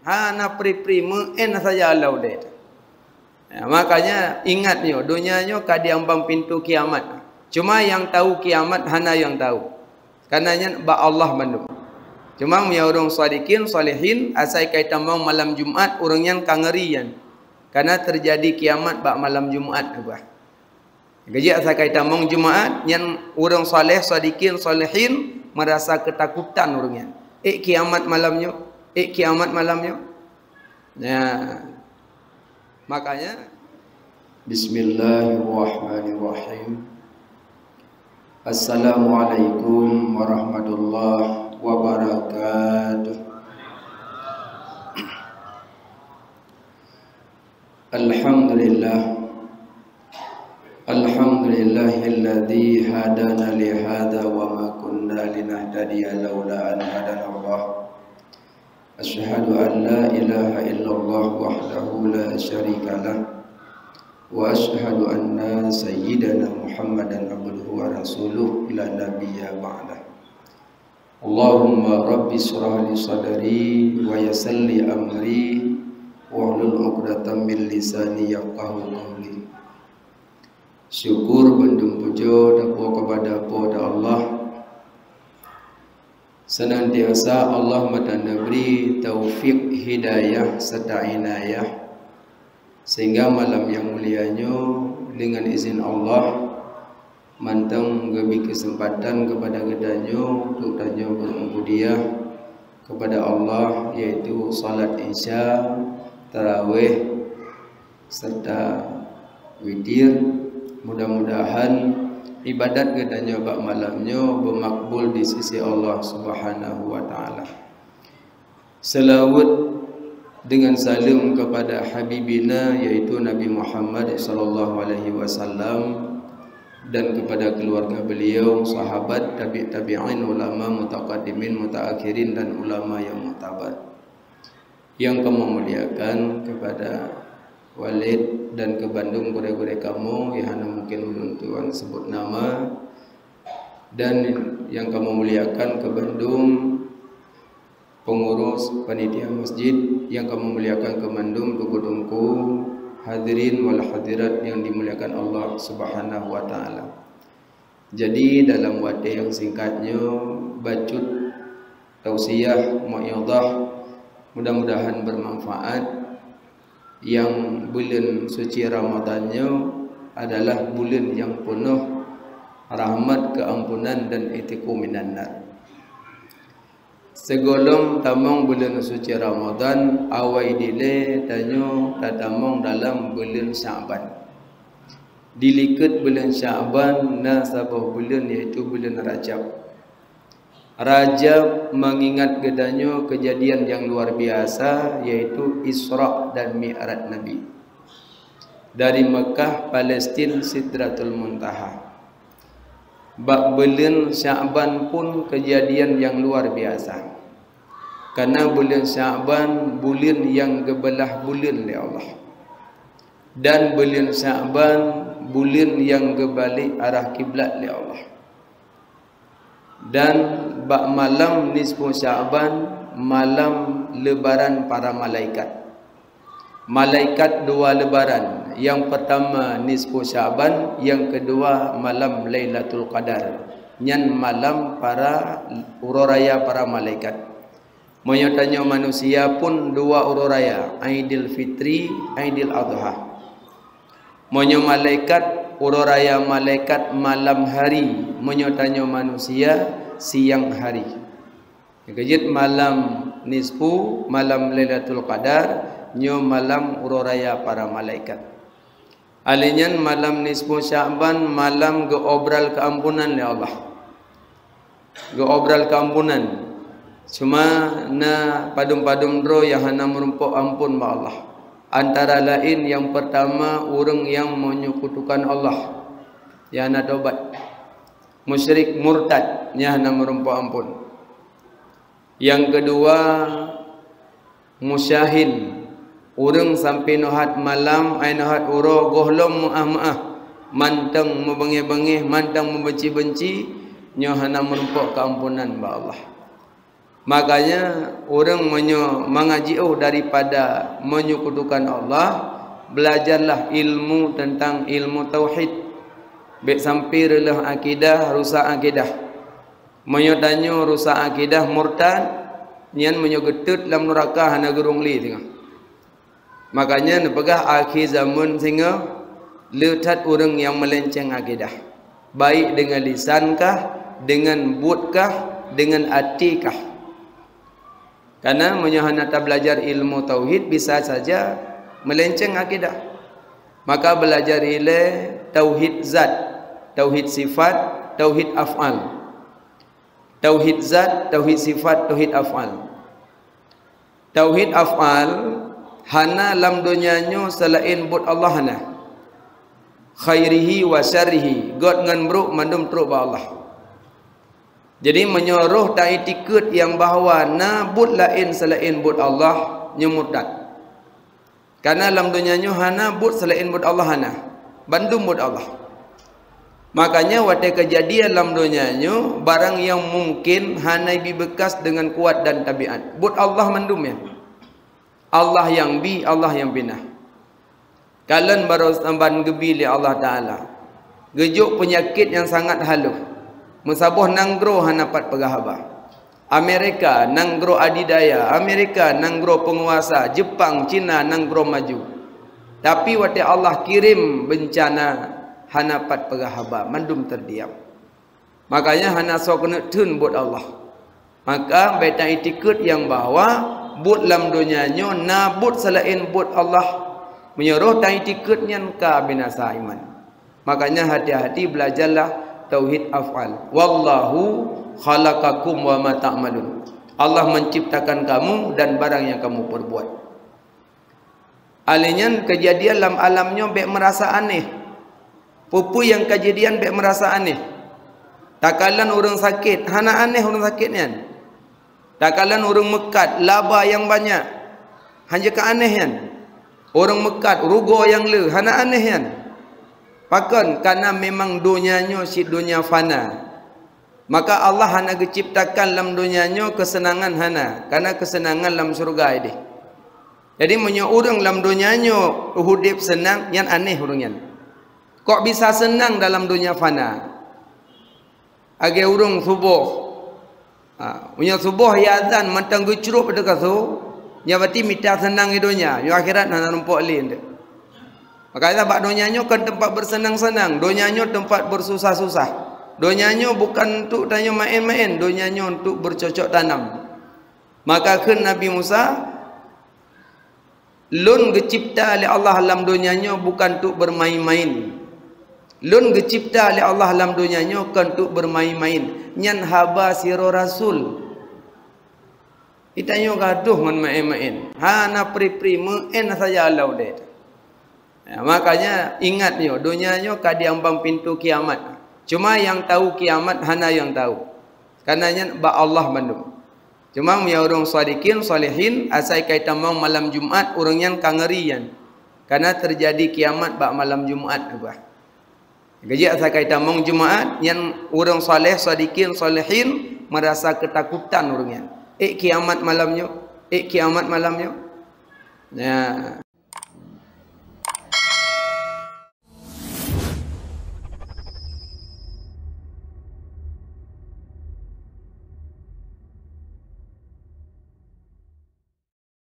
Hana pri-prima saja Allah deh. Makanya ingat nyo, dunianya kadiambang pintu kiamat. Cuma yang tahu kiamat hana yang tahu. Karenanya ba Allah mandum. Cuma ya orang sadikin, salihin asai kaitan malam Jumat orangnya kangerian. Karena terjadi kiamat ba malam Jumat apa. Gaji asai kaitan Jumat yang orang saleh, sadikin, salihin merasa ketakutan orangnya. Kiamat malamnya, kiamat malamnya. Nah, makanya Bismillahirrahmanirrahim. Assalamualaikum warahmatullahi wabarakatuh. Alhamdulillahilladzi hadana li hadza wa ma kunna linahtadiya laula an hadana Allah. Asyhadu an la ilaha illallah wahdahu la syarika lah. Wa asyhadu anna sayyidana Muhammadan abduhu wa rasuluh la nabiyya ba'dah. Allahumma rabbi shrah li sadri wa yassir li amri wa hlul 'uqdatam min lisani yafqahu qawli. Syukur bendung puja kepada Allah. Senantiasa Allah beri taufik hidayah serta inayah sehingga malam yang mulianya dengan izin Allah mantang gabi kesempatan kepada gedanya untuk tanya berubudiah kepada Allah, yaitu salat isya, tarawih serta witir. Mudah-mudahan ibadat gedanya bak malamnya bermakbul di sisi Allah Subhanahu wa taala. Selawat dengan salam kepada habibina yaitu Nabi Muhammad sallallahu alaihi wasallam dan kepada keluarga beliau, sahabat, tabi'in, ulama mutaqaddimin, mutaakhirin dan ulama yang mutabar. Yang kami muliakan kepada Walid dan ke Bandung gure-gure kamu yang mungkin belum tuan sebut nama, dan yang kamu muliakan ke Bandung pengurus panitia masjid, yang kamu muliakan ke Bandung tungku-tungku hadirin wal hadirat yang dimuliakan Allah Subhanahu wa taala. Jadi dalam waktu yang singkatnya bacut tausiah mu'idhah mudah-mudahan bermanfaat. Yang bulan suci Ramadannya adalah bulan yang penuh rahmat, keampunan dan itiqu minan nar. Segolong tamang bulan suci Ramadan awai dile tanyo tatamong dalam bulan Syaban. Dilikat bulan Syaban na sabah bulan yaitu bulan Rajab. Rajab mengingat gedanya kejadian yang luar biasa yaitu Isra dan Mi'raj Nabi dari Mekah Palestin Sidratul Muntaha. Bak bulan Syaban pun kejadian yang luar biasa, karena bulan Syaban bulan yang gebelah bulan oleh Allah, dan bulan Syaban bulan yang gebalik arah kiblat oleh Allah. Dan bak malam nisfu Syaban malam lebaran para malaikat. Malaikat dua lebaran. Yang pertama nisfu Syaban, yang kedua malam Lailatul Qadar. Nyan malam para ururaya para malaikat. Menyatanya manusia pun dua ururaya, Aidil Fitri, Aidil Adha. Monyo malaikat ururaya malaikat malam hari, menyatanya manusia siang hari. Kejit malam nisfu, malam Lailatul Qadar, nyo malam ururaya para malaikat. Alinyan malam nisfu Syaban malam geobral keampunan ya Allah. Geobral keampunan. Cuma na padum-padum dro yang hana merumpuk ampun ba Allah. Antara lain yang pertama orang yang menyekutukan Allah, yang nak taubat. Musyrik murtad, yang nak merumpuk ampun. Yang kedua musyahin, orang sampai nohat malam, ai nohat uro gohlom maaf, mantang membengih-bengih, mantang membenci-benci, nyo hana merumpuk keampunan ba Allah. Makanya orang mengaji daripada menyekutukan Allah, belajarlah ilmu tentang ilmu tauhid. Bek sampirlah akidah, rusak akidah. Menyodanyo rusak akidah murtad, nyan menyogetut dalam neraka hana gerung li tengah. Makanya nepegah akhir zaman sehingga letat orang yang melenceng akidah. Baik dengan lisankah, dengan buatkah, dengan atikah. Karena menyohanata belajar ilmu tauhid bisa saja melenceng akidah. Maka belajar tauhid zat, tauhid sifat, tauhid af'al. Tauhid zat, tauhid sifat, tauhid af'al. Tauhid af'al hana lam dunianyo selain buat Allah hana. Khairihi wa syarrihi, god ngan bruk mandum truk ba Allah. Jadi menyuruh tak itikut yang bahawa nabut lain selain bud Allah nyemurtad. Karena dalam dunianya hana bud selain bud Allah hana. Bandung bud Allah. Makanya waktu kejadian dalam dunianya barang yang mungkin hana bekas dengan kuat dan tabiat. Bud Allah mandum ya. Allah yang bi, Allah yang binah. Kalian baru samban gebili Allah Ta'ala. Gejuk penyakit yang sangat halus. Mensabuh nanggro hanapat pegahaba. Amerika nanggro adidaya, Amerika nanggro penguasa, Jepang, Cina nanggro maju. Tapi waktu Allah kirim bencana hanapat pegahaba, mandum terdiam. Makanya hana so kena tun buat Allah. Maka beta itikut yang bahawa buat lam dunianya nabut selain buat Allah. Menyuruh tak itikutnya ka binasa iman. Makanya hati-hati belajarlah tauhid af'al. Wallahu khalaqakum wa ma ta'malun. Allah menciptakan kamu dan barang yang kamu perbuat. Alinyan kejadian dalam alamnya bek merasa aneh. Pupu yang kejadian bek merasa aneh. Takalan orang sakit, hana aneh orang sakitnya. Takalan orang mekat, laba yang banyak. Hanya ke anehnya. Orang mekat, rugo yang le, hana anehnya. Pakan karena memang dunianya si dunia fana. Maka Allah hana ciptakan dalam dunianya kesenangan hana. Karena kesenangan dalam surga ini. Jadi orang dalam dunianya hidup senang, yang aneh orangnya. Kok bisa senang dalam dunia fana? Agi orang subuh. Punya subuh ya azan mantang gucrup pada kasu. Nyabati minta senang hidupnya. Yang akhirat hana nampak lain. Makanya bak dunianya kan tempat bersenang-senang, dunianya tempat bersusah-susah. Dunianya bukan untuk tanya main-main, dunianya untuk bercocok tanam. Maka kan Nabi Musa lun dicipta oleh Allah dalam dunianya bukan untuk bermain-main. Lun dicipta oleh Allah dalam dunianya bukan untuk bermain-main. Nyan haba siro rasul. Itanya gaduh ngan main-main. Hana pri-pri main saja Allah deh. Ya, makanya ingat ni, dunianya kadiambang pintu kiamat. Cuma yang tahu kiamat hana yang tahu. Karenanya ba Allah mandum. Cuma ya orang sadikin, salihin, asai kaitan malam Jumat orangnya kangerian. Karena terjadi kiamat ba malam Jumat apa. Gaji asai kaitan Jumat yang orang saleh, sadikin, salihin merasa ketakutan orangnya. Kiamat malamnya, kiamat malamnya. Ya.